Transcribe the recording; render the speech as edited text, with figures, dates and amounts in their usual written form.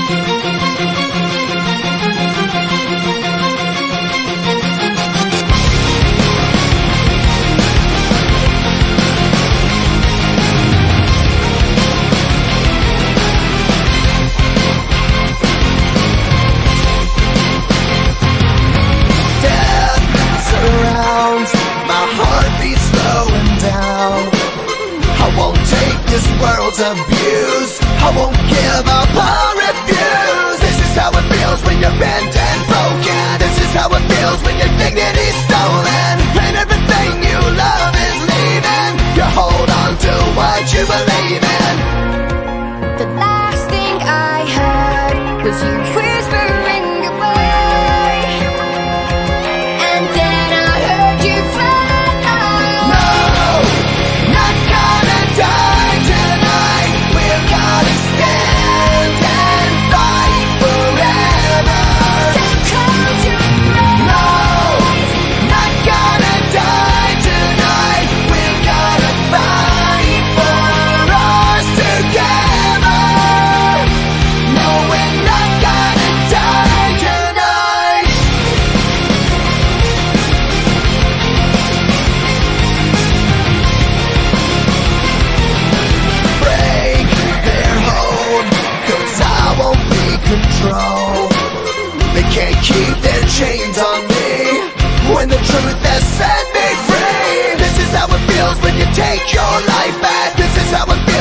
This world's abused. I won't give up or refuse. This is how it feels when you're bent and broken. This is how it feels when your dignity's stolen and everything you love is leaving. You hold on to what you believe in. The last thing I heard was you whispering goodbye, and then I heard you fly. No, not gonna die tonight. We're gonna stand and fight forever. Don't close your eyes. No, not gonna die tonight. We're gonna fight for us together. No, we're not gonna die tonight. Break their hold, 'cause I won't be controlled. They can't keep their chains on me when the truth has set me free. This is how it feels when you take your life back. This is how it feels